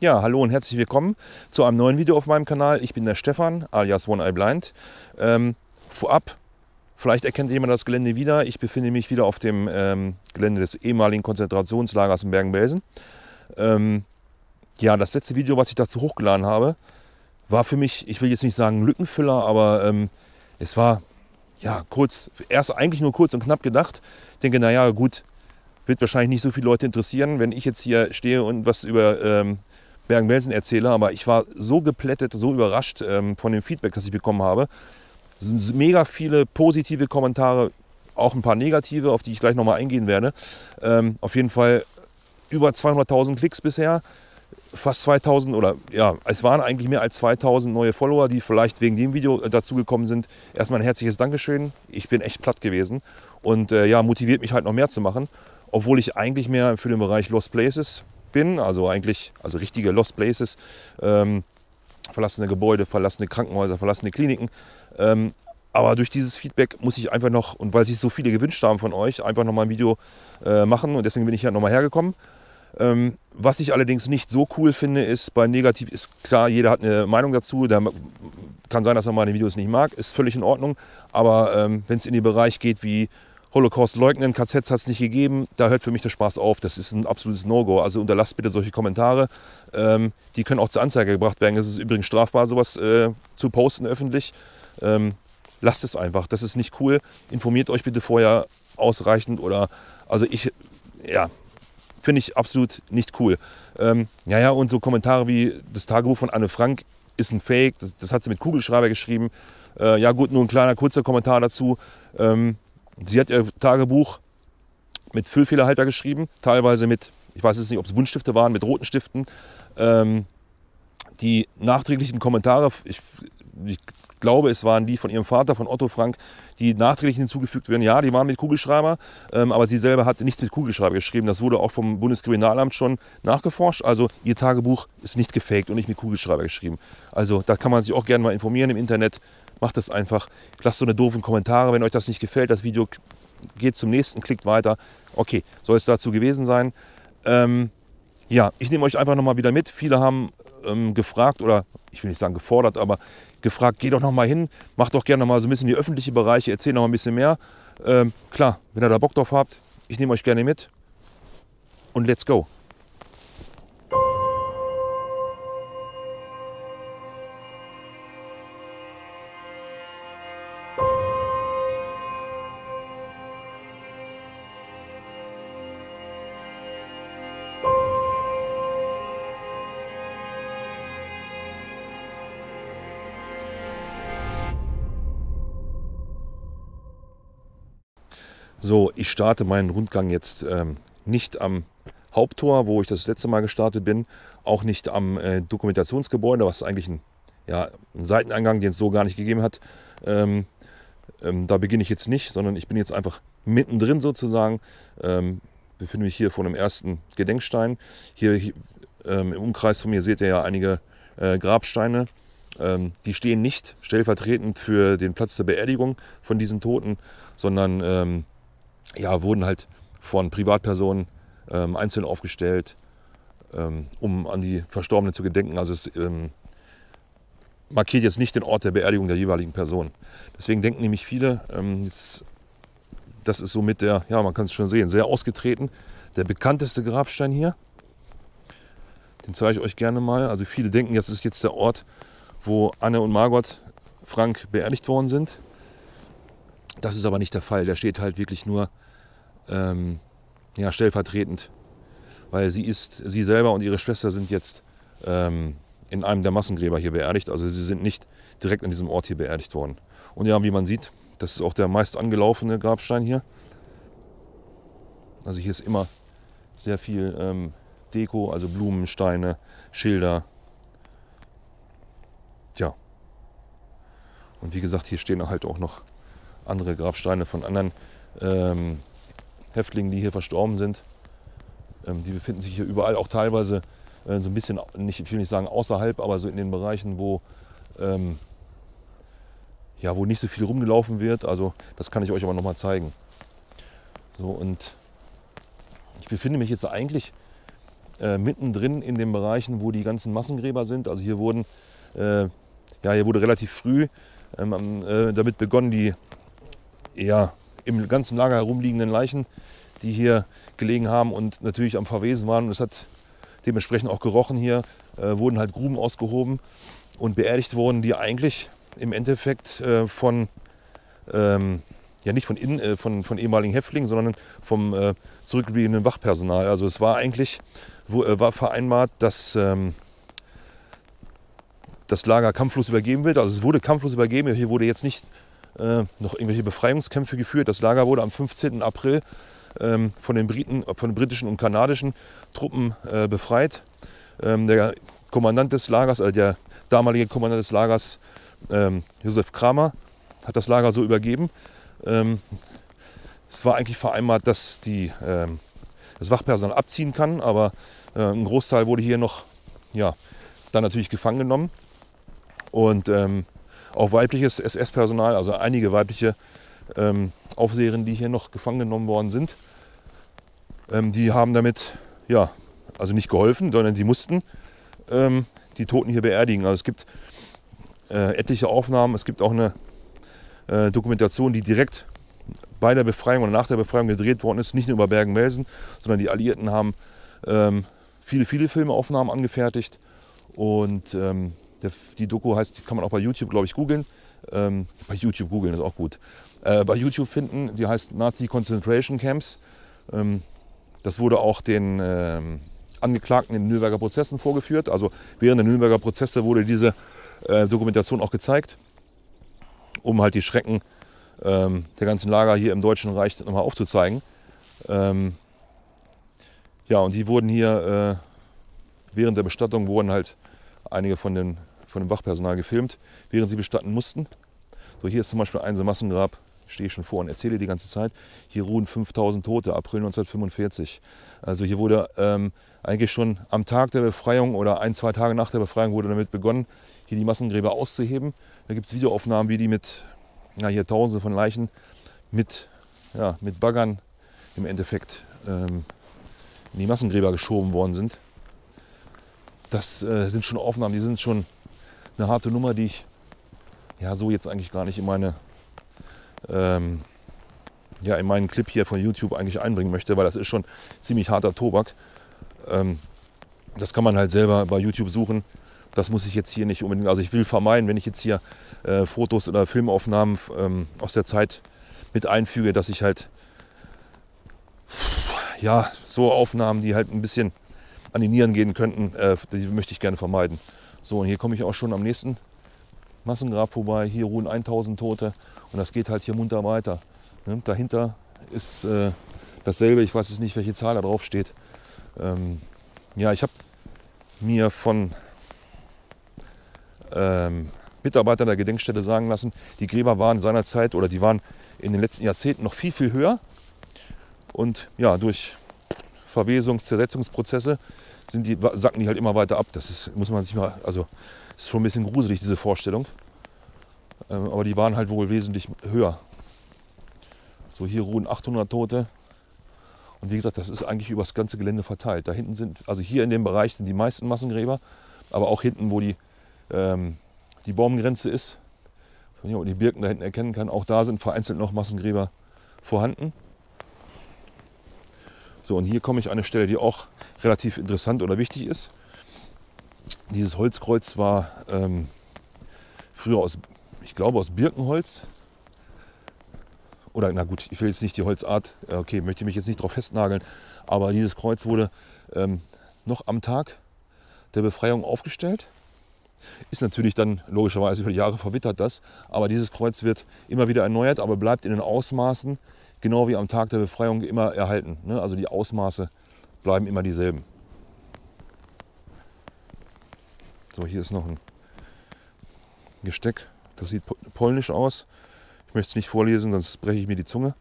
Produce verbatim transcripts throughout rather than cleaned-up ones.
Ja, hallo und herzlich willkommen zu einem neuen Video auf meinem Kanal. Ich bin der Stefan, alias One Eye Blind. Ähm, vorab, vielleicht erkennt jemand das Gelände wieder. Ich befinde mich wieder auf dem ähm, Gelände des ehemaligen Konzentrationslagers in Bergen-Belsen. Ähm, ja, das letzte Video, was ich dazu hochgeladen habe, war für mich, ich will jetzt nicht sagen Lückenfüller, aber ähm, es war ja kurz, erst eigentlich nur kurz und knapp gedacht. Ich denke, naja, gut, wird wahrscheinlich nicht so viele Leute interessieren, wenn ich jetzt hier stehe und was über ähm, Bergen-Belsen erzähle, aber ich war so geplättet, so überrascht ähm, von dem Feedback, das ich bekommen habe. Es sind mega viele positive Kommentare, auch ein paar negative, auf die ich gleich nochmal eingehen werde. Ähm, auf jeden Fall über zweihunderttausend Klicks bisher, fast zweitausend oder ja, es waren eigentlich mehr als zweitausend neue Follower, die vielleicht wegen dem Video dazugekommen sind. Erstmal ein herzliches Dankeschön. Ich bin echt platt gewesen und äh, ja, motiviert mich halt noch mehr zu machen, obwohl ich eigentlich mehr für den Bereich Lost Places bin, also eigentlich, also richtige Lost Places, ähm, verlassene Gebäude, verlassene Krankenhäuser, verlassene Kliniken. Ähm, aber durch dieses Feedback muss ich einfach noch, und weil sich so viele gewünscht haben von euch, einfach noch mal ein Video äh, machen und deswegen bin ich hier noch mal hergekommen. Ähm, was ich allerdings nicht so cool finde, ist bei negativ, ist klar, jeder hat eine Meinung dazu, da kann sein, dass er meine Videos nicht mag, ist völlig in Ordnung, aber ähm, wenn es in den Bereich geht wie Holocaust leugnen, K Zs hat es nicht gegeben, da hört für mich der Spaß auf. Das ist ein absolutes No-Go. Also unterlasst bitte solche Kommentare. Ähm, die können auch zur Anzeige gebracht werden. Es ist übrigens strafbar, sowas äh, zu posten öffentlich. Ähm, lasst es einfach. Das ist nicht cool. Informiert euch bitte vorher ausreichend. Oder also ich, ja, finde ich absolut nicht cool. Ähm, ja, ja, und so Kommentare wie das Tagebuch von Anne Frank ist ein Fake. Das, das hat sie mit Kugelschreiber geschrieben. Äh, ja gut, nur ein kleiner kurzer Kommentar dazu. Ähm, Sie hat ihr Tagebuch mit Füllfehlerhalter geschrieben, teilweise mit, ich weiß jetzt nicht, ob es Buntstifte waren, mit roten Stiften. Ähm, die nachträglichen Kommentare, ich, ich glaube, es waren die von ihrem Vater, von Otto Frank, die nachträglich hinzugefügt werden. Ja, die waren mit Kugelschreiber, ähm, aber sie selber hat nichts mit Kugelschreiber geschrieben. Das wurde auch vom Bundeskriminalamt schon nachgeforscht. Also ihr Tagebuch ist nicht gefaked und nicht mit Kugelschreiber geschrieben. Also da kann man sich auch gerne mal informieren im Internet. Macht das einfach. Lasst so eine doofen Kommentare, wenn euch das nicht gefällt. Das Video geht zum nächsten, klickt weiter. Okay, soll es dazu gewesen sein. Ähm, ja, ich nehme euch einfach nochmal wieder mit. Viele haben ähm, gefragt, oder ich will nicht sagen gefordert, aber gefragt, geht doch nochmal hin, macht doch gerne nochmal so ein bisschen die öffentlichen Bereiche, erzählt noch mal ein bisschen mehr. Ähm, klar, wenn ihr da Bock drauf habt, ich nehme euch gerne mit und let's go. So, ich starte meinen Rundgang jetzt ähm, nicht am Haupttor, wo ich das letzte Mal gestartet bin, auch nicht am äh, Dokumentationsgebäude, was eigentlich ein, ja, ein Seiteneingang, den es so gar nicht gegeben hat. Ähm, ähm, da beginne ich jetzt nicht, sondern ich bin jetzt einfach mittendrin sozusagen, ähm, befinde mich hier vor dem ersten Gedenkstein. Hier, hier ähm, im Umkreis von mir seht ihr ja einige äh, Grabsteine. Ähm, die stehen nicht stellvertretend für den Platz der Beerdigung von diesen Toten, sondern ähm, ja, wurden halt von Privatpersonen ähm, einzeln aufgestellt, ähm, um an die Verstorbenen zu gedenken. Also es ähm, markiert jetzt nicht den Ort der Beerdigung der jeweiligen Person. Deswegen denken nämlich viele, ähm, jetzt, das ist so mit der, ja, man kann es schon sehen, sehr ausgetreten, der bekannteste Grabstein hier. Den zeige ich euch gerne mal. Also viele denken, jetzt ist jetzt der Ort, wo Anne und Margot Frank beerdigt worden sind. Das ist aber nicht der Fall. Der steht halt wirklich nur ähm, ja, stellvertretend, weil sie ist, sie selber und ihre Schwester sind jetzt ähm, in einem der Massengräber hier beerdigt. Also sie sind nicht direkt an diesem Ort hier beerdigt worden. Und ja, wie man sieht, das ist auch der meist angelaufene Grabstein hier. Also hier ist immer sehr viel ähm, Deko, also Blumen, Steine, Schilder. Tja. Und wie gesagt, hier stehen halt auch noch andere Grabsteine von anderen ähm, Häftlingen, die hier verstorben sind. Ähm, die befinden sich hier überall, auch teilweise äh, so ein bisschen, nicht, ich will nicht sagen außerhalb, aber so in den Bereichen, wo, ähm, ja, wo nicht so viel rumgelaufen wird. Also das kann ich euch aber noch mal zeigen. So, und ich befinde mich jetzt eigentlich äh, mittendrin in den Bereichen, wo die ganzen Massengräber sind. Also hier wurden, äh, ja, hier wurde relativ früh ähm, äh, damit begonnen, die ja, im ganzen Lager herumliegenden Leichen, die hier gelegen haben und natürlich am Verwesen waren, und es hat dementsprechend auch gerochen hier, äh, wurden halt Gruben ausgehoben und beerdigt worden, die eigentlich im Endeffekt äh, von, ähm, ja nicht von, in, äh, von, von ehemaligen Häftlingen, sondern vom äh, zurückgebliebenen Wachpersonal. Also es war eigentlich wo, äh, war vereinbart, dass ähm, das Lager kampflos übergeben wird. Also es wurde kampflos übergeben. Hier wurde jetzt nicht äh, noch irgendwelche Befreiungskämpfe geführt. Das Lager wurde am fünfzehnten April ähm, von den Briten, von den britischen und kanadischen Truppen äh, befreit. Ähm, der Kommandant des Lagers, also der damalige Kommandant des Lagers, ähm, Josef Kramer, hat das Lager so übergeben. Ähm, es war eigentlich vereinbart, dass die, ähm, das Wachpersonal abziehen kann, aber äh, ein Großteil wurde hier noch, ja, dann natürlich gefangen genommen. Und ähm, auch weibliches S S-Personal, also einige weibliche ähm, Aufseherinnen, die hier noch gefangen genommen worden sind, ähm, die haben damit, ja, also nicht geholfen, sondern die mussten ähm, die Toten hier beerdigen. Also es gibt äh, etliche Aufnahmen, es gibt auch eine äh, Dokumentation, die direkt bei der Befreiung oder nach der Befreiung gedreht worden ist, nicht nur über Bergen-Belsen, sondern die Alliierten haben ähm, viele, viele Filmaufnahmen angefertigt. Und ähm, der, die Doku heißt, die kann man auch bei YouTube, glaube ich, googeln. Ähm, bei YouTube googeln ist auch gut. Äh, bei YouTube finden, die heißt Nazi Concentration Camps. Ähm, das wurde auch den ähm, Angeklagten in den Nürnberger Prozessen vorgeführt. Also während der Nürnberger Prozesse wurde diese äh, Dokumentation auch gezeigt, um halt die Schrecken ähm, der ganzen Lager hier im Deutschen Reich nochmal aufzuzeigen. Ähm, ja, und die wurden hier, äh, während der Bestattung wurden halt einige von, den, von dem Wachpersonal gefilmt, während sie bestatten mussten. So, hier ist zum Beispiel ein so Massengrab, stehe ich schon vor und erzähle die ganze Zeit. Hier ruhen fünftausend Tote, April neunzehnhundertfünfundvierzig. Also hier wurde ähm, eigentlich schon am Tag der Befreiung oder ein, zwei Tage nach der Befreiung wurde damit begonnen, hier die Massengräber auszuheben. Da gibt es Videoaufnahmen, wie die mit, ja, hier Tausende von Leichen mit, ja, mit Baggern im Endeffekt ähm, in die Massengräber geschoben worden sind. Das äh, sind schon Aufnahmen, die sind schon eine harte Nummer, die ich ja so jetzt eigentlich gar nicht in meine ähm, ja, in meinen Clip hier von YouTube eigentlich einbringen möchte, weil das ist schon ziemlich harter Tobak. Ähm, das kann man halt selber bei YouTube suchen. Das muss ich jetzt hier nicht unbedingt, also ich will vermeiden, wenn ich jetzt hier äh, Fotos oder Filmaufnahmen ähm, aus der Zeit mit einfüge, dass ich halt ja, so Aufnahmen, die halt ein bisschen an die Nieren gehen könnten, äh, die möchte ich gerne vermeiden. So, und hier komme ich auch schon am nächsten Massengrab vorbei. Hier ruhen tausend Tote und das geht halt hier munter weiter. Ne? Dahinter ist äh, dasselbe, ich weiß jetzt nicht, welche Zahl da drauf steht. Ähm, ja, ich habe mir von ähm, Mitarbeitern der Gedenkstätte sagen lassen, die Gräber waren seinerzeit oder die waren in den letzten Jahrzehnten noch viel, viel höher. Und ja, durch Verwesungs-, Zersetzungsprozesse sind die, sacken die halt immer weiter ab. Das ist, muss man sich mal, also ist schon ein bisschen gruselig, diese Vorstellung. Ähm, aber die waren halt wohl wesentlich höher. So, hier ruhen achthundert Tote. Und wie gesagt, das ist eigentlich über das ganze Gelände verteilt. Da hinten sind, also hier in dem Bereich sind die meisten Massengräber, aber auch hinten, wo die, ähm, die Baumgrenze ist, von hier und die Birken da hinten erkennen kann, auch da sind vereinzelt noch Massengräber vorhanden. So, und hier komme ich an eine Stelle, die auch relativ interessant oder wichtig ist. Dieses Holzkreuz war ähm, früher aus, ich glaube aus Birkenholz. Oder na gut, ich will jetzt nicht die Holzart, okay, möchte mich jetzt nicht darauf festnageln, aber dieses Kreuz wurde ähm, noch am Tag der Befreiung aufgestellt. Ist natürlich dann logischerweise über die Jahre verwittert das, aber dieses Kreuz wird immer wieder erneuert, aber bleibt in den Ausmaßen genau wie am Tag der Befreiung immer erhalten. Ne? Also die Ausmaße bleiben immer dieselben. So, hier ist noch ein Gesteck, das sieht polnisch aus. Ich möchte es nicht vorlesen, sonst breche ich mir die Zunge.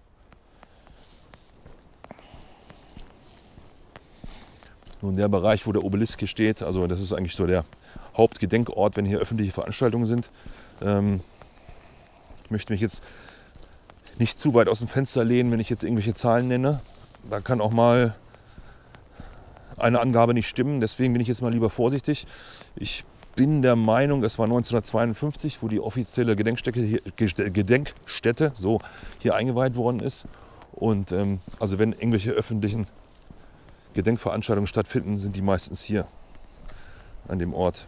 Nun, der Bereich, wo der Obelisk hier steht, also das ist eigentlich so der Hauptgedenkort, wenn hier öffentliche Veranstaltungen sind. Ähm, ich möchte mich jetzt nicht zu weit aus dem Fenster lehnen, wenn ich jetzt irgendwelche Zahlen nenne. Da kann auch mal eine Angabe nicht stimmen. Deswegen bin ich jetzt mal lieber vorsichtig. Ich bin der Meinung, es war neunzehnhundertzweiundfünfzig, wo die offizielle Gedenkstätte hier, Gedenkstätte so hier eingeweiht worden ist. Und ähm, also wenn irgendwelche öffentlichen Gedenkveranstaltungen stattfinden, sind die meistens hier an dem Ort.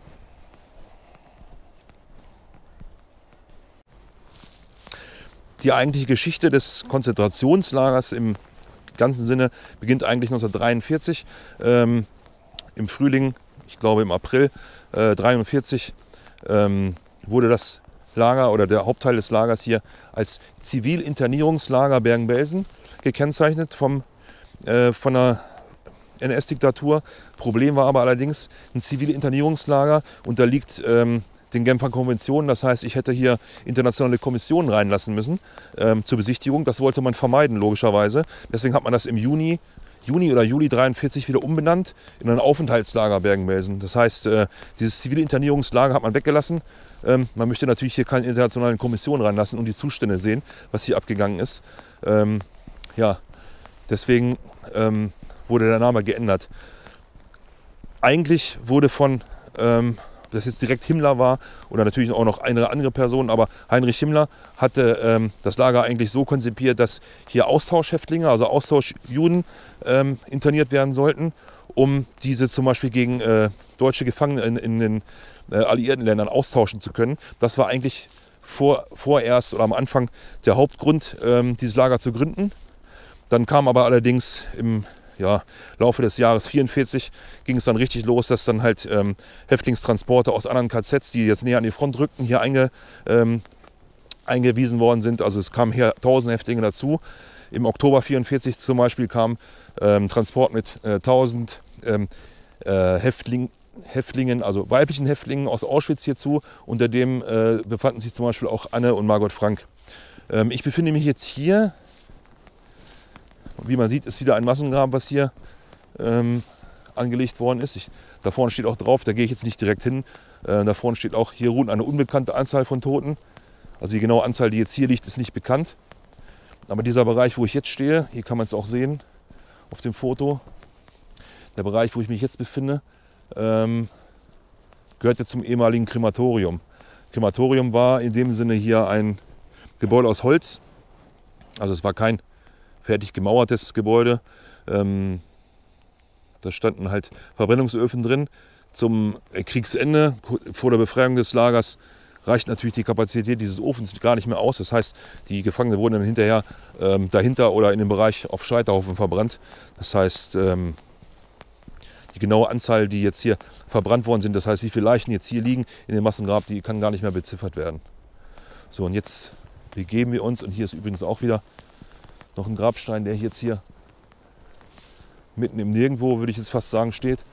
Die eigentliche Geschichte des Konzentrationslagers im ganzen Sinne beginnt eigentlich neunzehnhundertdreiundvierzig. Ähm, Im Frühling, ich glaube im April äh, dreiundvierzig, ähm, wurde das Lager oder der Hauptteil des Lagers hier als Zivilinternierungslager Bergen-Belsen gekennzeichnet vom, äh, von der N S-Diktatur. Problem war aber allerdings, ein Zivilinternierungslager unterliegt ähm, den Genfer Konventionen. Das heißt, ich hätte hier internationale Kommissionen reinlassen müssen ähm, zur Besichtigung. Das wollte man vermeiden, logischerweise. Deswegen hat man das im Juni, Juni oder Juli dreiundvierzig wieder umbenannt in ein Aufenthaltslager Bergen-Belsen. Das heißt, äh, dieses Zivilinternierungslager hat man weggelassen. Ähm, man möchte natürlich hier keine internationalen Kommissionen reinlassen und die Zustände sehen, was hier abgegangen ist. Ähm, ja, deswegen ähm, wurde der Name geändert. Eigentlich wurde von ähm, das jetzt direkt Himmler war oder natürlich auch noch eine andere Person, aber Heinrich Himmler hatte ähm, das Lager eigentlich so konzipiert, dass hier Austauschhäftlinge, also Austauschjuden ähm, interniert werden sollten, um diese zum Beispiel gegen äh, deutsche Gefangene in, in den äh, alliierten Ländern austauschen zu können. Das war eigentlich vor, vorerst oder am Anfang der Hauptgrund, ähm, dieses Lager zu gründen. Dann kam aber allerdings im Ja, Laufe des Jahres vierundvierzig ging es dann richtig los, dass dann halt ähm, Häftlingstransporte aus anderen K Zs, die jetzt näher an die Front rückten, hier einge, ähm, eingewiesen worden sind. Also es kamen hier tausend Häftlinge dazu. Im Oktober vierundvierzig zum Beispiel kam ähm, Transport mit äh, tausend ähm, äh, Häftling, Häftlingen, also weiblichen Häftlingen aus Auschwitz hierzu. Unter dem äh, befanden sich zum Beispiel auch Anne und Margot Frank. Ähm, ich befinde mich jetzt hier. Wie man sieht, ist wieder ein Massengrab, was hier ähm, angelegt worden ist. Ich, da vorne steht auch drauf, da gehe ich jetzt nicht direkt hin. Äh, da vorne steht auch, hier ruhen eine unbekannte Anzahl von Toten. Also die genaue Anzahl, die jetzt hier liegt, ist nicht bekannt. Aber dieser Bereich, wo ich jetzt stehe, hier kann man es auch sehen auf dem Foto, der Bereich, wo ich mich jetzt befinde, ähm, gehörte zum ehemaligen Krematorium. Krematorium war in dem Sinne hier ein Gebäude aus Holz. Also es war kein fertig gemauertes Gebäude. Ähm, da standen halt Verbrennungsöfen drin. Zum Kriegsende, vor der Befreiung des Lagers, reicht natürlich die Kapazität dieses Ofens gar nicht mehr aus. Das heißt, die Gefangenen wurden dann hinterher ähm, dahinter oder in dem Bereich auf Scheiterhaufen verbrannt. Das heißt, ähm, die genaue Anzahl, die jetzt hier verbrannt worden sind, das heißt, wie viele Leichen jetzt hier liegen in dem Massengrab, die kann gar nicht mehr beziffert werden. So, und jetzt begeben wir uns, und hier ist übrigens auch wieder noch ein Grabstein, der jetzt hier mitten im Nirgendwo, würde ich jetzt fast sagen, steht.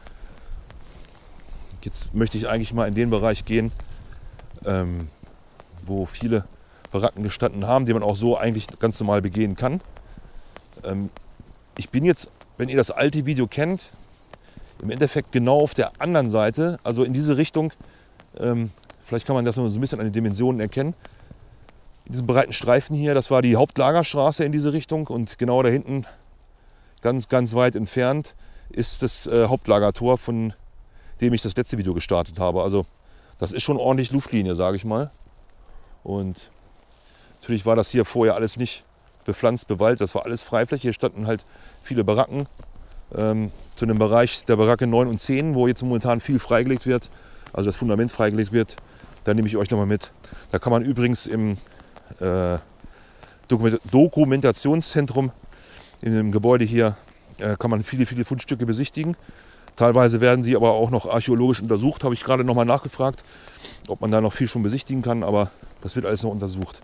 Jetzt möchte ich eigentlich mal in den Bereich gehen, ähm, wo viele Baracken gestanden haben, die man auch so eigentlich ganz normal begehen kann. Ähm, ich bin jetzt, wenn ihr das alte Video kennt, im Endeffekt genau auf der anderen Seite, also in diese Richtung. Ähm, vielleicht kann man das noch so ein bisschen an den Dimensionen erkennen. In diesem breiten Streifen hier, das war die Hauptlagerstraße in diese Richtung, und genau da hinten, ganz, ganz weit entfernt, ist das äh, Hauptlagertor, von dem ich das letzte Video gestartet habe. Also das ist schon ordentlich Luftlinie, sage ich mal. Und natürlich war das hier vorher alles nicht bepflanzt, bewaldet, das war alles Freifläche. Hier standen halt viele Baracken ähm, zu einem Bereich der Baracke neun und zehn, wo jetzt momentan viel freigelegt wird, also das Fundament freigelegt wird. Da nehme ich euch nochmal mit. Da kann man übrigens im Äh, Dokumentationszentrum in dem Gebäude hier äh, kann man viele, viele Fundstücke besichtigen. Teilweise werden sie aber auch noch archäologisch untersucht, habe ich gerade noch mal nachgefragt, ob man da noch viel schon besichtigen kann, aber das wird alles noch untersucht.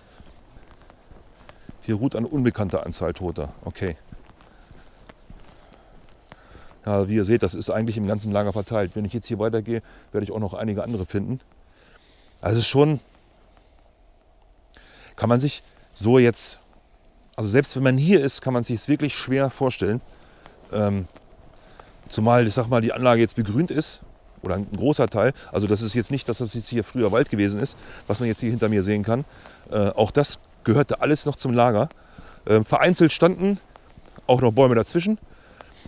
Hier ruht eine unbekannte Anzahl Toter. Okay. Ja, wie ihr seht, das ist eigentlich im ganzen Lager verteilt. Wenn ich jetzt hier weitergehe, werde ich auch noch einige andere finden. Also es ist schon, kann man sich so jetzt, also selbst wenn man hier ist, kann man sich es wirklich schwer vorstellen. Ähm, zumal, ich sag mal, die Anlage jetzt begrünt ist, oder ein großer Teil. Also das ist jetzt nicht, dass das jetzt hier früher Wald gewesen ist, was man jetzt hier hinter mir sehen kann. Äh, auch das gehörte alles noch zum Lager. Äh, vereinzelt standen auch noch Bäume dazwischen.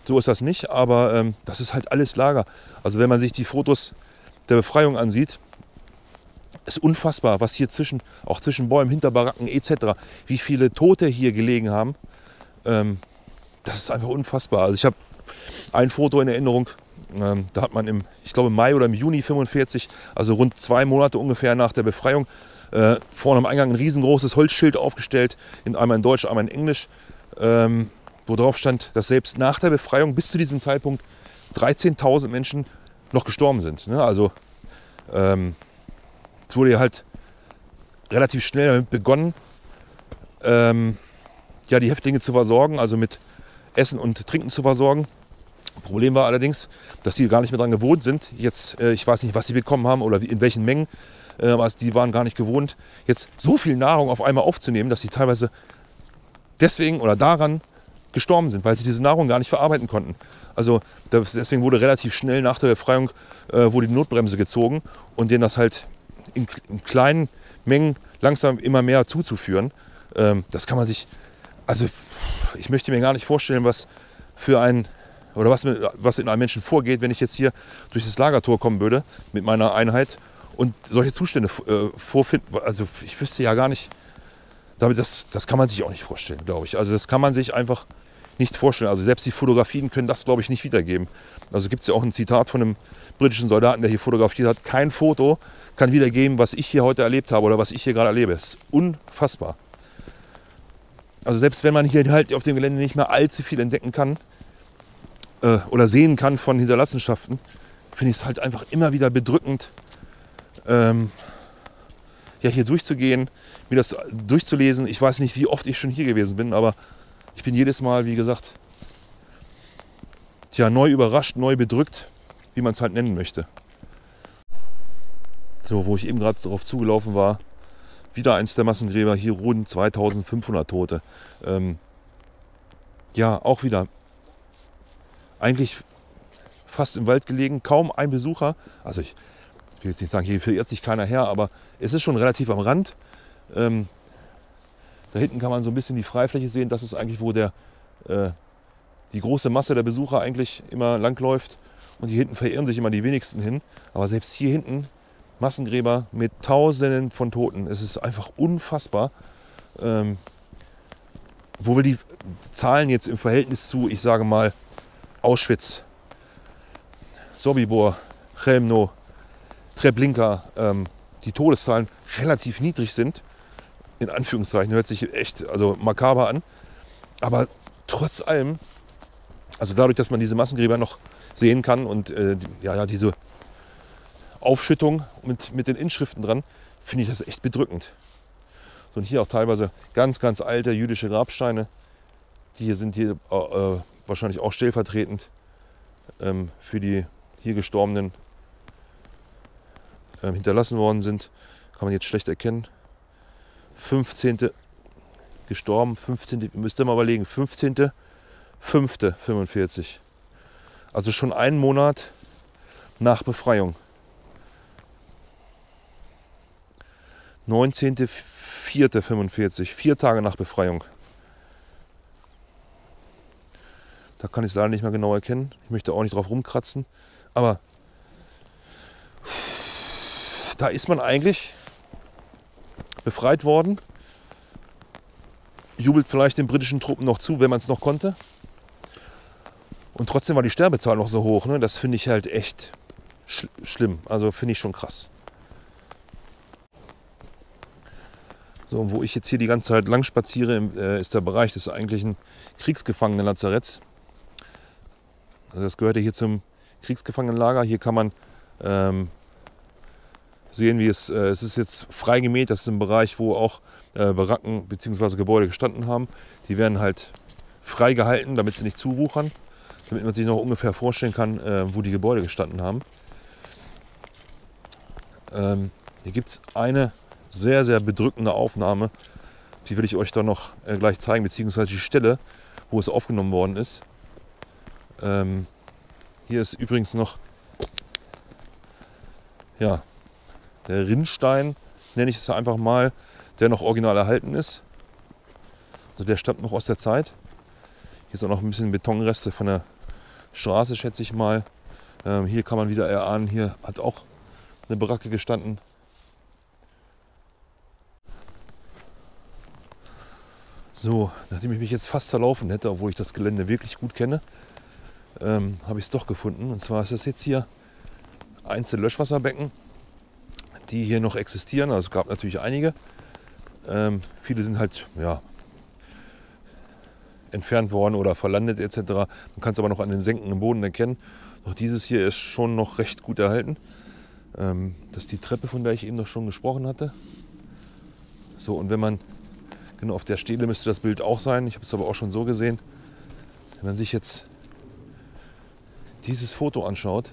So ist das nicht, aber ähm, das ist halt alles Lager. Also wenn man sich die Fotos der Befreiung ansieht, ist unfassbar, was hier zwischen, auch zwischen Bäumen, hinter Baracken et cetera, wie viele Tote hier gelegen haben. Ähm, das ist einfach unfassbar. Also ich habe ein Foto in Erinnerung, ähm, da hat man im, ich glaube im Mai oder im Juni fünfundvierzig, also rund zwei Monate ungefähr nach der Befreiung, äh, vorne am Eingang ein riesengroßes Holzschild aufgestellt, in, einmal in Deutsch, einmal in Englisch, ähm, wo drauf stand, dass selbst nach der Befreiung bis zu diesem Zeitpunkt dreizehntausend Menschen noch gestorben sind. Ne? Also ähm, es wurde ja halt relativ schnell damit begonnen, ähm, ja, die Häftlinge zu versorgen, also mit Essen und Trinken zu versorgen. Problem war allerdings, dass sie gar nicht mehr daran gewohnt sind. Jetzt, äh, ich weiß nicht, was sie bekommen haben oder wie, in welchen Mengen, äh, aber die waren gar nicht gewohnt, jetzt so viel Nahrung auf einmal aufzunehmen, dass sie teilweise deswegen oder daran gestorben sind, weil sie diese Nahrung gar nicht verarbeiten konnten. Also das, deswegen wurde relativ schnell nach der Befreiung äh, wurde die Notbremse gezogen und denen das halt in, in kleinen Mengen langsam immer mehr zuzuführen. Ähm, das kann man sich, also ich möchte mir gar nicht vorstellen, was für ein oder was, was in einem Menschen vorgeht, wenn ich jetzt hier durch das Lagertor kommen würde mit meiner Einheit und solche Zustände äh, vorfinden. Also ich wüsste ja gar nicht, damit das, das kann man sich auch nicht vorstellen, glaube ich. Also das kann man sich einfach nicht vorstellen. Also selbst die Fotografien können das, glaube ich, nicht wiedergeben. Also gibt es ja auch ein Zitat von einem britischen Soldaten, der hier fotografiert hat. Kein Foto kann wiedergeben, was ich hier heute erlebt habe oder was ich hier gerade erlebe. Es ist unfassbar. Also selbst wenn man hier halt auf dem Gelände nicht mehr allzu viel entdecken kann äh, oder sehen kann von Hinterlassenschaften, finde ich es halt einfach immer wieder bedrückend, ähm, ja, hier durchzugehen, mir das durchzulesen. Ich weiß nicht, wie oft ich schon hier gewesen bin, aber ich bin jedes Mal, wie gesagt, tja, neu überrascht, neu bedrückt, wie man es halt nennen möchte. So, wo ich eben gerade darauf zugelaufen war, wieder eins der Massengräber, hier rund zweitausendfünfhundert Tote. Ähm, ja, auch wieder eigentlich fast im Wald gelegen, kaum ein Besucher. Also ich will jetzt nicht sagen, hier verirrt sich keiner her, aber es ist schon relativ am Rand. Ähm, da hinten kann man so ein bisschen die Freifläche sehen. Das ist eigentlich, wo der, äh, die große Masse der Besucher eigentlich immer langläuft. Und hier hinten verirren sich immer die wenigsten hin. Aber selbst hier hinten Massengräber mit Tausenden von Toten. Es ist einfach unfassbar, ähm, wo wir die Zahlen jetzt im Verhältnis zu, ich sage mal, Auschwitz, Sobibor, Chelmno, Treblinka, ähm, die Todeszahlen relativ niedrig sind. In Anführungszeichen, hört sich echt also makaber an. Aber trotz allem, also dadurch, dass man diese Massengräber noch sehen kann und äh, ja, ja, diese Aufschüttung mit, mit den Inschriften dran, finde ich das echt bedrückend. So, und hier auch teilweise ganz, ganz alte jüdische Grabsteine. Die hier sind hier äh, wahrscheinlich auch stellvertretend ähm, für die hier Gestorbenen äh, hinterlassen worden sind. Kann man jetzt schlecht erkennen. fünfzehnte gestorben, fünfzehnte müsst ihr mal überlegen, fünfzehnte fünfte fünfundvierzig. Also schon einen Monat nach Befreiung. neunzehnte vierte fünfundvierzig, vier Tage nach Befreiung. Da kann ich es leider nicht mehr genau erkennen. Ich möchte auch nicht drauf rumkratzen. Aber da ist man eigentlich befreit worden. Jubelt vielleicht den britischen Truppen noch zu, wenn man es noch konnte. Und trotzdem war die Sterbezahl noch so hoch. Ne? Das finde ich halt echt sch schlimm. Also finde ich schon krass. So, wo ich jetzt hier die ganze Zeit lang spaziere, äh, ist der Bereich des eigentlichen Kriegsgefangenenlazaretts. Also das gehört ja hier zum Kriegsgefangenenlager. Hier kann man ähm, sehen, wie es, äh, es ist jetzt frei gemäht. Das ist ein Bereich, wo auch äh, Baracken bzw. Gebäude gestanden haben. Die werden halt frei gehalten, damit sie nicht zuwuchern. Damit man sich noch ungefähr vorstellen kann, äh, wo die Gebäude gestanden haben. Ähm, hier gibt es eine sehr, sehr bedrückende Aufnahme. Die will ich euch dann noch äh, gleich zeigen, beziehungsweise die Stelle, wo es aufgenommen worden ist. Ähm, hier ist übrigens noch ja, der Rinnstein, nenne ich es einfach mal, der noch original erhalten ist. Also der stammt noch aus der Zeit. Hier sind auch noch ein bisschen Betonreste von der Straße, schätze ich mal. Ähm, hier kann man wieder erahnen, hier hat auch eine Baracke gestanden. So, nachdem ich mich jetzt fast verlaufen hätte, obwohl ich das Gelände wirklich gut kenne, ähm, habe ich es doch gefunden. Und zwar ist das jetzt hier einzelne Löschwasserbecken, die hier noch existieren. Also es gab natürlich einige. Ähm, viele sind halt ja, entfernt worden oder verlandet et cetera. Man kann es aber noch an den Senken im Boden erkennen. Doch dieses hier ist schon noch recht gut erhalten. Ähm, das ist die Treppe, von der ich eben noch schon gesprochen hatte. So, und wenn man, genau auf der Stele müsste das Bild auch sein, ich habe es aber auch schon so gesehen, wenn man sich jetzt dieses Foto anschaut,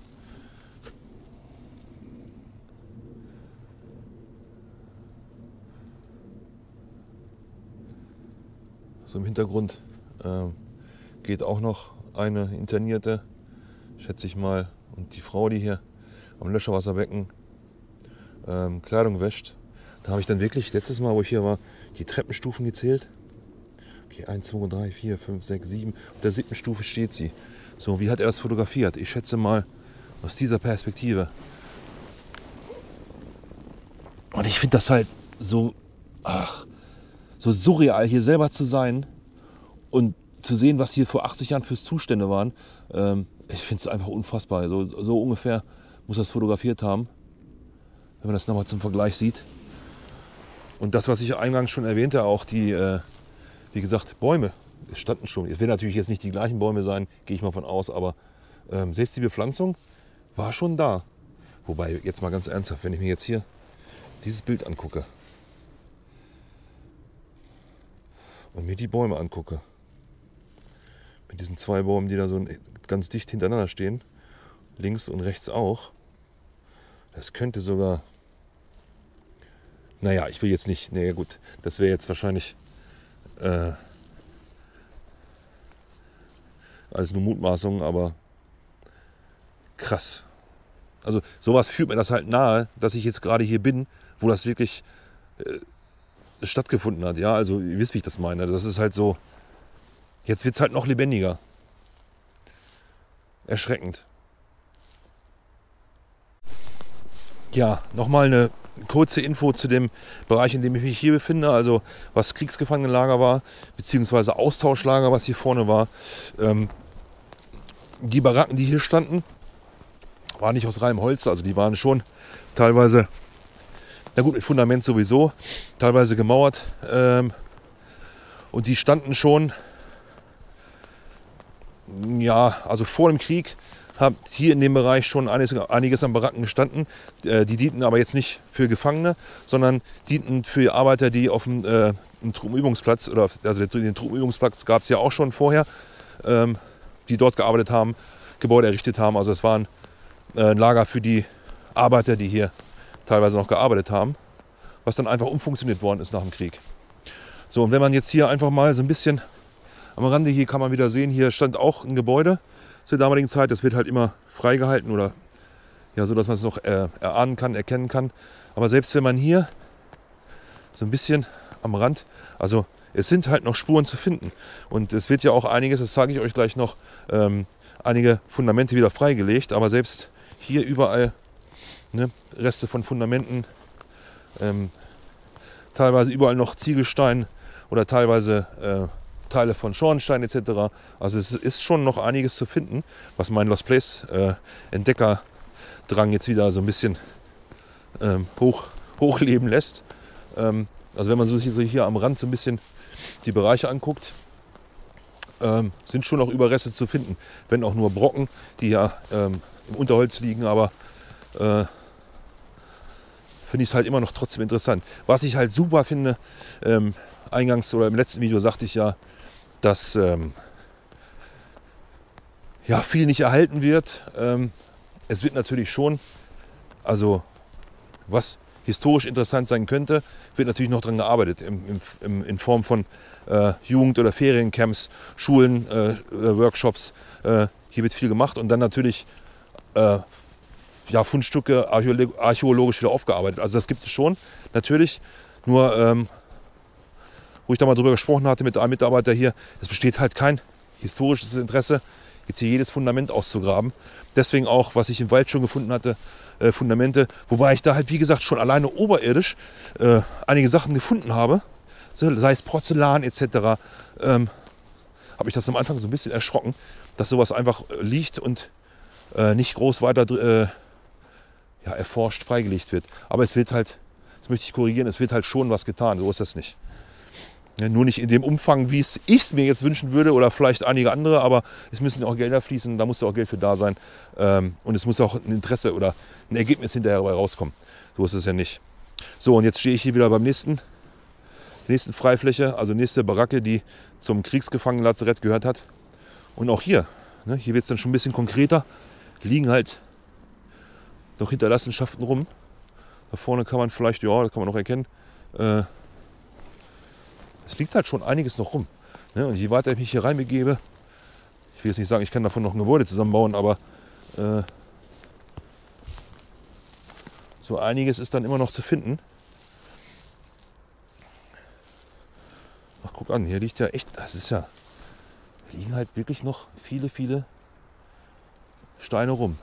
so im Hintergrund äh, geht auch noch eine Internierte, schätze ich mal, und die Frau, die hier am Löschwasserbecken ähm, Kleidung wäscht. Da habe ich dann wirklich letztes Mal, wo ich hier war, die Treppenstufen gezählt. Okay, eins, zwei, drei, vier, fünf, sechs, sieben. Auf der siebten Stufe steht sie. So, wie hat er das fotografiert? Ich schätze mal aus dieser Perspektive. Und ich finde das halt so, ach, so surreal, hier selber zu sein und zu sehen, was hier vor achtzig Jahren für Zustände waren. Ähm, ich finde es einfach unfassbar. So, so ungefähr muss das fotografiert haben, wenn man das nochmal zum Vergleich sieht. Und das, was ich eingangs schon erwähnte, auch die, äh, wie gesagt, Bäume, es standen schon. Es werden natürlich jetzt nicht die gleichen Bäume sein, gehe ich mal von aus, aber ähm, selbst die Bepflanzung war schon da. Wobei, jetzt mal ganz ernsthaft, wenn ich mir jetzt hier dieses Bild angucke und mir die Bäume angucke, mit diesen zwei Bäumen, die da so ganz dicht hintereinander stehen, links und rechts auch, das könnte sogar, naja, ich will jetzt nicht, naja gut, das wäre jetzt wahrscheinlich äh, alles nur Mutmaßungen, aber krass. Also sowas führt mir das halt nahe, dass ich jetzt gerade hier bin, wo das wirklich äh, stattgefunden hat. Ja, also ihr wisst, wie ich das meine. Das ist halt so, jetzt wird es halt noch lebendiger. Erschreckend. Ja, nochmal eine kurze Info zu dem Bereich, in dem ich mich hier befinde, also was Kriegsgefangenenlager war, beziehungsweise Austauschlager, was hier vorne war. Ähm, die Baracken, die hier standen, waren nicht aus reinem Holz, also die waren schon teilweise, na gut, mit Fundament sowieso, teilweise gemauert. Ähm, und die standen schon, ja, also vor dem Krieg, hat hier in dem Bereich schon einiges, einiges an Baracken gestanden. Äh, die dienten aber jetzt nicht für Gefangene, sondern dienten für Arbeiter, die auf dem äh, Truppenübungsplatz, oder also den Truppenübungsplatz gab es ja auch schon vorher, ähm, die dort gearbeitet haben, Gebäude errichtet haben. Also es waren äh, ein Lager für die Arbeiter, die hier teilweise noch gearbeitet haben, was dann einfach umfunktioniert worden ist nach dem Krieg. So, und wenn man jetzt hier einfach mal so ein bisschen am Rande, hier kann man wieder sehen, hier stand auch ein Gebäude zur damaligen Zeit. Das wird halt immer freigehalten oder ja, so, dass man es noch äh, erahnen kann, erkennen kann. Aber selbst wenn man hier so ein bisschen am Rand, also es sind halt noch Spuren zu finden. Und es wird ja auch einiges, das zeige ich euch gleich noch, ähm, einige Fundamente wieder freigelegt. Aber selbst hier überall ne, Reste von Fundamenten, ähm, teilweise überall noch Ziegelstein oder teilweise äh, Teile von Schornstein et cetera. Also es ist schon noch einiges zu finden, was mein Lost Place äh, Entdeckerdrang jetzt wieder so ein bisschen ähm, hoch, hochleben lässt. Ähm, also wenn man sich so hier am Rand so ein bisschen die Bereiche anguckt, ähm, sind schon noch Überreste zu finden. Wenn auch nur Brocken, die ja ähm, im Unterholz liegen, aber äh, finde ich es halt immer noch trotzdem interessant. Was ich halt super finde, ähm, eingangs oder im letzten Video sagte ich ja, dass ähm, ja, viel nicht erhalten wird. Ähm, es wird natürlich schon, also was historisch interessant sein könnte, wird natürlich noch daran gearbeitet, im, im, in Form von äh, Jugend- oder Feriencamps, Schulen, äh, Workshops. Äh, hier wird viel gemacht und dann natürlich äh, ja, Fundstücke archäologisch wieder aufgearbeitet. Also das gibt es schon, natürlich, nur ähm, wo ich da mal drüber gesprochen hatte mit einem Mitarbeiter hier, es besteht halt kein historisches Interesse, jetzt hier jedes Fundament auszugraben. Deswegen auch, was ich im Wald schon gefunden hatte, äh, Fundamente. Wobei ich da halt, wie gesagt, schon alleine oberirdisch äh, einige Sachen gefunden habe. So, sei es Porzellan et cetera. Ähm, habe ich das am Anfang so ein bisschen erschrocken, dass sowas einfach liegt und äh, nicht groß weiter äh, ja, erforscht, freigelegt wird. Aber es wird halt, das möchte ich korrigieren, es wird halt schon was getan. So ist das nicht. Ja, nur nicht in dem Umfang, wie es ich es mir jetzt wünschen würde oder vielleicht einige andere, aber es müssen auch Gelder fließen, da muss auch Geld für da sein. Ähm, und es muss auch ein Interesse oder ein Ergebnis hinterher dabei rauskommen. So ist es ja nicht. So, und jetzt stehe ich hier wieder beim nächsten, nächsten Freifläche, also nächste Baracke, die zum Kriegsgefangenenlazarett gehört hat. Und auch hier, ne, hier wird es dann schon ein bisschen konkreter, liegen halt noch Hinterlassenschaften rum. Da vorne kann man vielleicht, ja, da kann man noch erkennen, äh, es liegt halt schon einiges noch rum. Ne? Und je weiter ich mich hier reinbegebe, ich will jetzt nicht sagen, ich kann davon noch ein Gebäude zusammenbauen, aber äh, so einiges ist dann immer noch zu finden. Ach, guck an, hier liegt ja echt, das ist ja, hier liegen halt wirklich noch viele, viele Steine rum.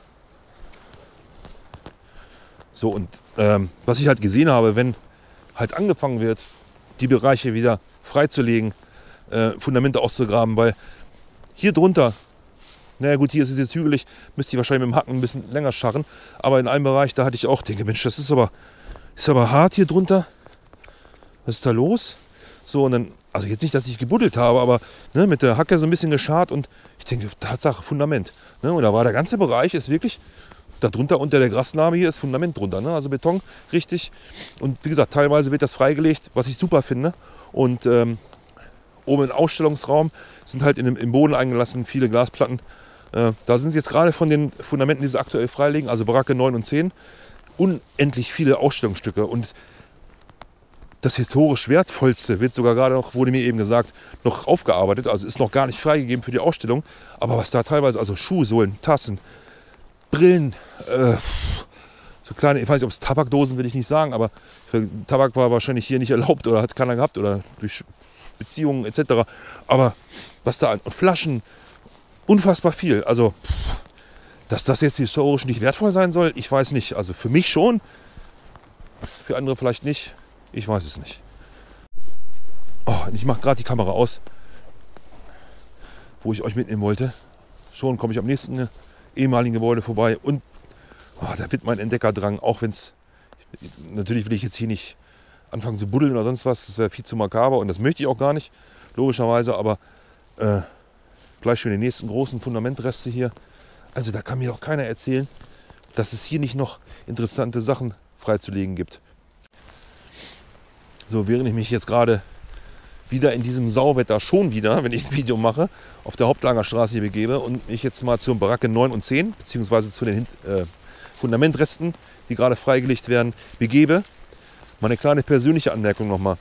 So, und ähm, was ich halt gesehen habe, wenn halt angefangen wird, die Bereiche wieder freizulegen, äh, Fundamente auszugraben, weil hier drunter, naja gut, hier ist es jetzt hügelig, müsste ich wahrscheinlich mit dem Hacken ein bisschen länger scharren, aber in einem Bereich, da hatte ich auch, denke, Mensch, das ist aber, ist aber hart hier drunter, was ist da los? So, und dann, also jetzt nicht, dass ich gebuddelt habe, aber ne, mit der Hacke so ein bisschen geschart und ich denke, Tatsache, Fundament. Ne, und da war der ganze Bereich, ist wirklich, darunter unter der Grasnarbe hier ist Fundament drunter, ne, also Beton, richtig. Und wie gesagt, teilweise wird das freigelegt, was ich super finde. Und ähm, oben im Ausstellungsraum sind halt in dem, im Boden eingelassen viele Glasplatten. Äh, da sind jetzt gerade von den Fundamenten, die sie aktuell freilegen, also Baracke neun und zehn, unendlich viele Ausstellungsstücke. Und das historisch wertvollste wird sogar gerade noch, wurde mir eben gesagt, noch aufgearbeitet. Also ist noch gar nicht freigegeben für die Ausstellung. Aber was da teilweise, also Schuhsohlen, Tassen, Brillen, äh, so kleine, ich weiß nicht, ob es Tabakdosen, will ich nicht sagen, aber Tabak war wahrscheinlich hier nicht erlaubt oder hat keiner gehabt oder durch Beziehungen et cetera. Aber was da an Flaschen, unfassbar viel. Also, dass das jetzt historisch nicht wertvoll sein soll, ich weiß nicht. Also für mich schon, für andere vielleicht nicht. Ich weiß es nicht. Oh, ich mache gerade die Kamera aus, wo ich euch mitnehmen wollte. Schon komme ich am nächsten ehemaligen Gebäude vorbei und oh, da wird mein Entdeckerdrang, auch wenn es, natürlich will ich jetzt hier nicht anfangen zu buddeln oder sonst was, das wäre viel zu makaber und das möchte ich auch gar nicht, logischerweise, aber äh, gleich schon die nächsten großen Fundamentreste hier. Also da kann mir doch keiner erzählen, dass es hier nicht noch interessante Sachen freizulegen gibt. So, während ich mich jetzt gerade wieder in diesem Sauwetter schon wieder, wenn ich ein Video mache, auf der Hauptlagerstraße hier begebe und mich jetzt mal zur Baracke neun und zehn, beziehungsweise zu den äh, Fundamentresten, die gerade freigelegt werden, begebe. Meine kleine persönliche Anmerkung nochmal.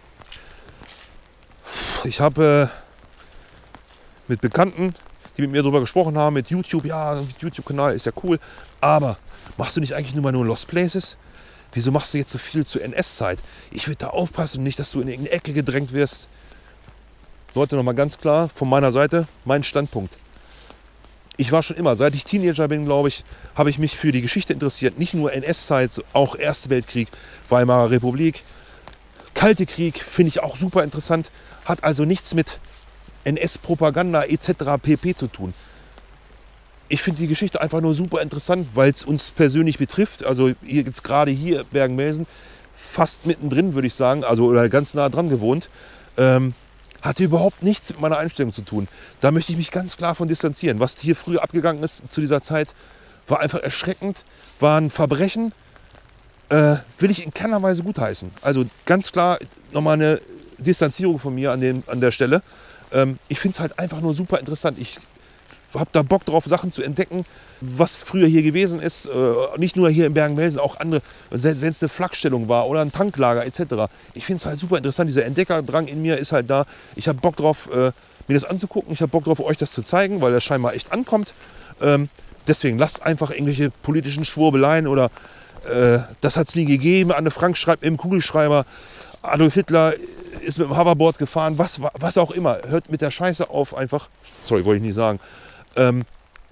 Ich habe äh, mit Bekannten, die mit mir darüber gesprochen haben, mit YouTube, ja, YouTube-Kanal ist ja cool, aber machst du nicht eigentlich nur mal nur Lost Places? Wieso machst du jetzt so viel zur N S-Zeit? Ich würde da aufpassen, nicht, dass du in irgendeine Ecke gedrängt wirst. Leute, nochmal ganz klar von meiner Seite, mein Standpunkt. Ich war schon immer, seit ich Teenager bin, glaube ich, habe ich mich für die Geschichte interessiert. Nicht nur N S-Zeit, auch Erster Weltkrieg, Weimarer Republik, Kalte Krieg, finde ich auch super interessant. Hat also nichts mit N S-Propaganda et cetera pp. Zu tun. Ich finde die Geschichte einfach nur super interessant, weil es uns persönlich betrifft. Also hier jetzt gerade hier Bergen-Belsen, fast mittendrin würde ich sagen, also oder ganz nah dran gewohnt, ähm, hatte überhaupt nichts mit meiner Einstellung zu tun. Da möchte ich mich ganz klar von distanzieren. Was hier früher abgegangen ist zu dieser Zeit, war einfach erschreckend, war ein Verbrechen, äh, will ich in keiner Weise gutheißen. Also ganz klar nochmal eine Distanzierung von mir an, den, an der Stelle. Ähm, ich finde es halt einfach nur super interessant. Ich habe da Bock drauf, Sachen zu entdecken, was früher hier gewesen ist. Äh, nicht nur hier in Bergen-Belsen, auch andere, selbst wenn es eine Flakstellung war oder ein Tanklager et cetera. Ich finde es halt super interessant. Dieser Entdeckerdrang in mir ist halt da. Ich habe Bock drauf, äh, mir das anzugucken. Ich habe Bock drauf, euch das zu zeigen, weil das scheinbar echt ankommt. Ähm, deswegen lasst einfach irgendwelche politischen Schwurbeleien oder äh, das hat es nie gegeben. Anne Frank schreibt im Kugelschreiber, Adolf Hitler ist mit dem Hoverboard gefahren, was, was auch immer. Hört mit der Scheiße auf einfach. Sorry, wollte ich nicht sagen. Ähm,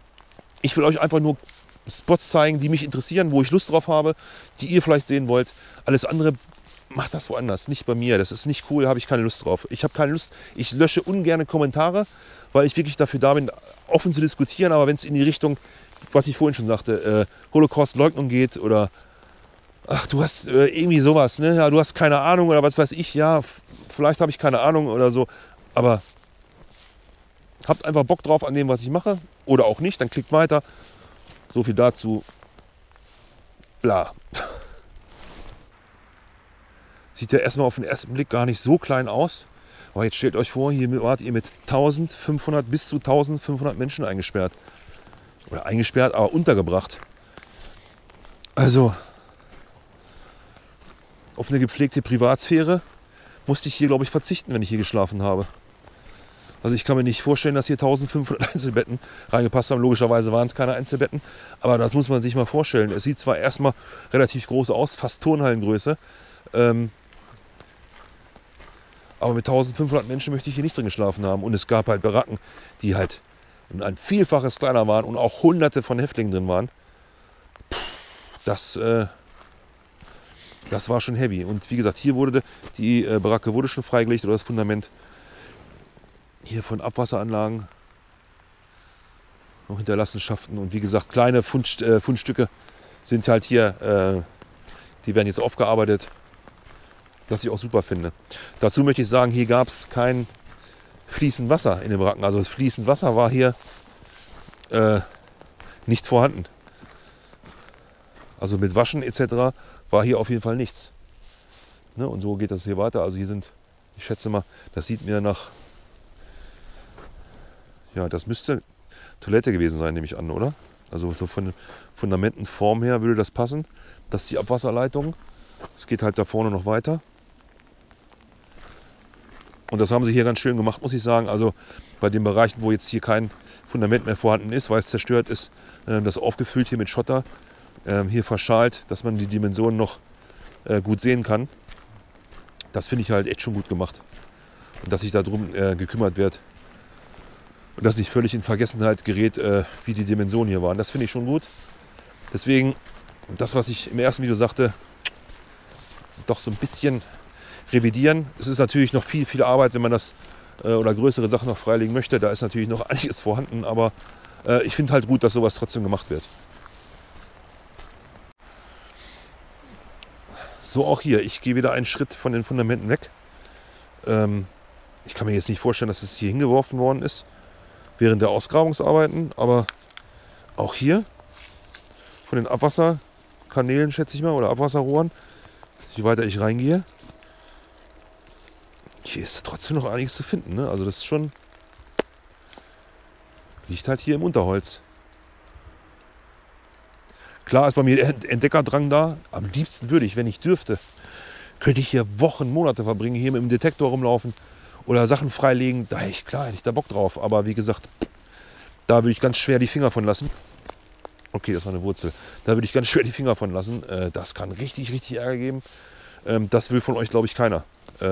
Ich will euch einfach nur Spots zeigen, die mich interessieren, wo ich Lust drauf habe, die ihr vielleicht sehen wollt. Alles andere macht das woanders, nicht bei mir. Das ist nicht cool, habe ich keine Lust drauf. Ich habe keine Lust, ich lösche ungerne Kommentare, weil ich wirklich dafür da bin, offen zu diskutieren. Aber wenn es in die Richtung, was ich vorhin schon sagte, äh, Holocaust-Leugnung geht oder ach, du hast äh, irgendwie sowas, ne? Ja, du hast keine Ahnung oder was weiß ich, ja, vielleicht habe ich keine Ahnung oder so, aber habt einfach Bock drauf an dem, was ich mache oder auch nicht, dann klickt weiter. So viel dazu. Bla. Sieht ja erstmal auf den ersten Blick gar nicht so klein aus. Aber jetzt stellt euch vor, hier wart ihr mit eintausendfünfhundert bis zu eintausendfünfhundert Menschen eingesperrt. Oder eingesperrt, aber untergebracht. Also, auf eine gepflegte Privatsphäre musste ich hier, glaube ich, verzichten, wenn ich hier geschlafen habe. Also ich kann mir nicht vorstellen, dass hier eintausendfünfhundert Einzelbetten reingepasst haben. Logischerweise waren es keine Einzelbetten, aber das muss man sich mal vorstellen. Es sieht zwar erstmal relativ groß aus, fast Turnhallengröße, ähm, aber mit eintausendfünfhundert Menschen möchte ich hier nicht drin geschlafen haben. Und es gab halt Baracken, die halt ein Vielfaches kleiner waren und auch hunderte von Häftlingen drin waren. Das, äh, das war schon heavy. Und wie gesagt, hier wurde die äh, Baracke wurde schon freigelegt oder das Fundament. Hier von Abwasseranlagen, noch Hinterlassenschaften und wie gesagt, kleine Fund, äh, Fundstücke sind halt hier, äh, die werden jetzt aufgearbeitet, was ich auch super finde. Dazu möchte ich sagen, hier gab es kein fließend Wasser in den Baracken. Also das fließend Wasser war hier äh, nicht vorhanden. Also mit Waschen et cetera war hier auf jeden Fall nichts. Ne? Und so geht das hier weiter. Also hier sind, ich schätze mal, das sieht mir nach... Ja, das müsste Toilette gewesen sein, nehme ich an, oder? Also so von Fundamentenform her würde das passen. Das ist die Abwasserleitung. Es geht halt da vorne noch weiter. Und das haben sie hier ganz schön gemacht, muss ich sagen. Also bei den Bereichen, wo jetzt hier kein Fundament mehr vorhanden ist, weil es zerstört ist, das aufgefüllt hier mit Schotter, hier verschalt, dass man die Dimensionen noch gut sehen kann. Das finde ich halt echt schon gut gemacht. Und dass sich darum gekümmert wird. Und das nicht völlig in Vergessenheit gerät, äh, wie die Dimensionen hier waren. Das finde ich schon gut. Deswegen, das, was ich im ersten Video sagte, doch so ein bisschen revidieren. Es ist natürlich noch viel, viel Arbeit, wenn man das äh, oder größere Sachen noch freilegen möchte. Da ist natürlich noch einiges vorhanden, aber äh, ich finde halt gut, dass sowas trotzdem gemacht wird. So auch hier. Ich gehe wieder einen Schritt von den Fundamenten weg. Ähm, ich kann mir jetzt nicht vorstellen, dass es hier hingeworfen worden ist während der Ausgrabungsarbeiten, aber auch hier von den Abwasserkanälen, schätze ich mal, oder Abwasserrohren, je weiter ich reingehe, hier ist trotzdem noch einiges zu finden. Ne? Also das ist schon, liegt halt hier im Unterholz. Klar ist bei mir der Entdeckerdrang da. Am liebsten würde ich, wenn ich dürfte, könnte ich hier Wochen, Monate verbringen, hier mit dem Detektor rumlaufen oder Sachen freilegen. Da hätte ich, klar, hätte ich da Bock drauf. Aber wie gesagt, da würde ich ganz schwer die Finger von lassen. Okay, das war eine Wurzel. Da würde ich ganz schwer die Finger von lassen. Das kann richtig, richtig Ärger geben. Das will von euch, glaube ich, keiner.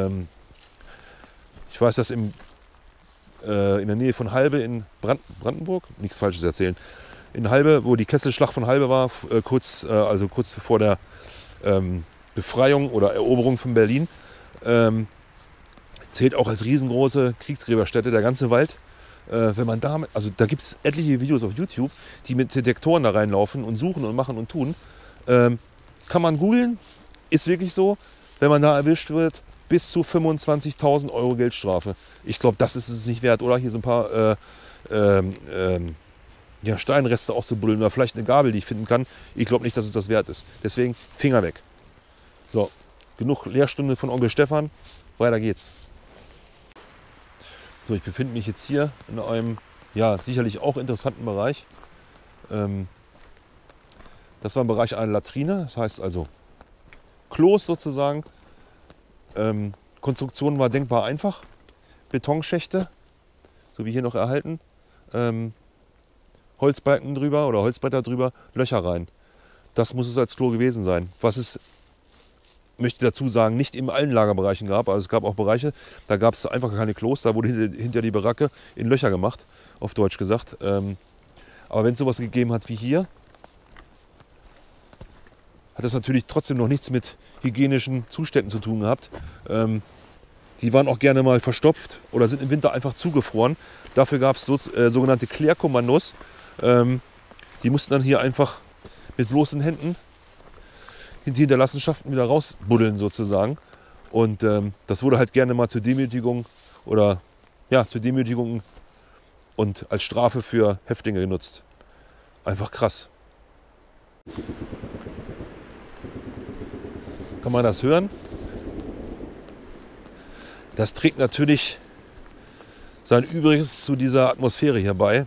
Ich weiß, dass im, in der Nähe von Halbe in Brand, Brandenburg, nichts Falsches erzählen, in Halbe, wo die Kesselschlacht von Halbe war, kurz, also kurz bevor der Befreiung oder Eroberung von Berlin, zählt auch als riesengroße Kriegsgräberstätte der ganze Wald. Äh, wenn man damit, also da gibt es etliche Videos auf YouTube, die mit Detektoren da reinlaufen und suchen und machen und tun. Ähm, kann man googeln, ist wirklich so. Wenn man da erwischt wird, bis zu fünfundzwanzigtausend Euro Geldstrafe. Ich glaube, das ist es nicht wert, oder? Hier sind ein paar äh, ähm, ähm, ja, Steinreste auszubuddeln oder vielleicht eine Gabel, die ich finden kann. Ich glaube nicht, dass es das wert ist. Deswegen Finger weg. So, genug Lehrstunde von Onkel Stefan. Weiter geht's. So, ich befinde mich jetzt hier in einem, ja, sicherlich auch interessanten Bereich. Ähm, das war im Bereich einer Latrine, das heißt also Klos sozusagen. Ähm, Konstruktion war denkbar einfach. Betonschächte, so wie hier noch erhalten. Ähm, Holzbalken drüber oder Holzbretter drüber, Löcher rein. Das muss es als Klo gewesen sein. Was es, möchte dazu sagen, nicht in allen Lagerbereichen gab. Also es gab auch Bereiche, da gab es einfach keine Klos, da wurde hinter, hinter die Baracke in Löcher gemacht, auf Deutsch gesagt. Ähm, Aber wenn es sowas gegeben hat wie hier, hat das natürlich trotzdem noch nichts mit hygienischen Zuständen zu tun gehabt. Ähm, die waren auch gerne mal verstopft oder sind im Winter einfach zugefroren. Dafür gab es so, äh, sogenannte Klärkommandos. Ähm, die mussten dann hier einfach mit bloßen Händen die Hinterlassenschaften wieder rausbuddeln sozusagen. Und ähm, das wurde halt gerne mal zur Demütigung oder ja, zur Demütigung und als Strafe für Häftlinge genutzt. Einfach krass. Kann man das hören? Das trägt natürlich sein Übriges zu dieser Atmosphäre hier bei.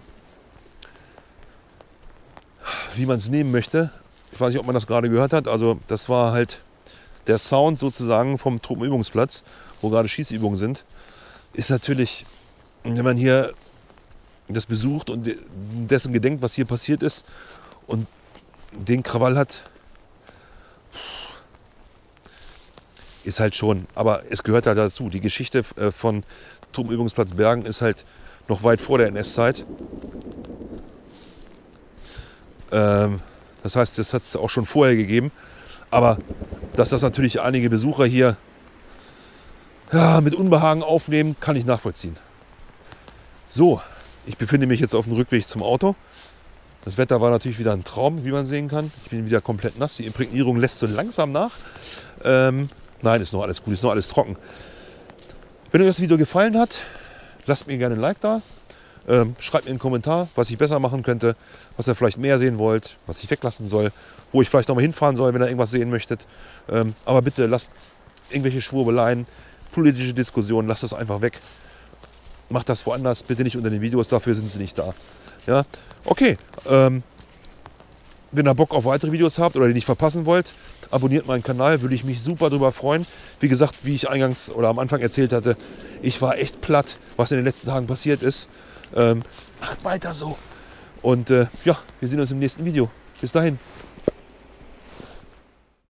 Wie man es nehmen möchte. Ich weiß nicht, ob man das gerade gehört hat. Also das war halt der Sound sozusagen vom Truppenübungsplatz, wo gerade Schießübungen sind. Ist natürlich, wenn man hier das besucht und dessen gedenkt, was hier passiert ist und den Krawall hat, ist halt schon, aber es gehört halt dazu. Die Geschichte von Truppenübungsplatz Bergen ist halt noch weit vor der N S-Zeit. Ähm, das heißt, das hat es auch schon vorher gegeben. Aber dass das natürlich einige Besucher hier ja, mit Unbehagen aufnehmen, kann ich nachvollziehen. So, ich befinde mich jetzt auf dem Rückweg zum Auto. Das Wetter war natürlich wieder ein Traum, wie man sehen kann. Ich bin wieder komplett nass. Die Imprägnierung lässt so langsam nach. Ähm, nein, ist noch alles gut, ist noch alles trocken. Wenn euch das Video gefallen hat, lasst mir gerne ein Like da. Ähm, schreibt mir einen Kommentar, was ich besser machen könnte, was ihr vielleicht mehr sehen wollt, was ich weglassen soll, wo ich vielleicht noch mal hinfahren soll, wenn ihr irgendwas sehen möchtet. Ähm, aber bitte lasst irgendwelche Schwurbeleien, politische Diskussionen, lasst das einfach weg. Macht das woanders, bitte nicht unter den Videos, dafür sind sie nicht da. Ja? Okay, ähm, wenn ihr Bock auf weitere Videos habt oder die nicht verpassen wollt, abonniert meinen Kanal, würde ich mich super darüber freuen. Wie gesagt, wie ich eingangs oder am Anfang erzählt hatte, ich war echt platt, was in den letzten Tagen passiert ist. Ähm, macht weiter so. Und äh, ja, wir sehen uns im nächsten Video. Bis dahin.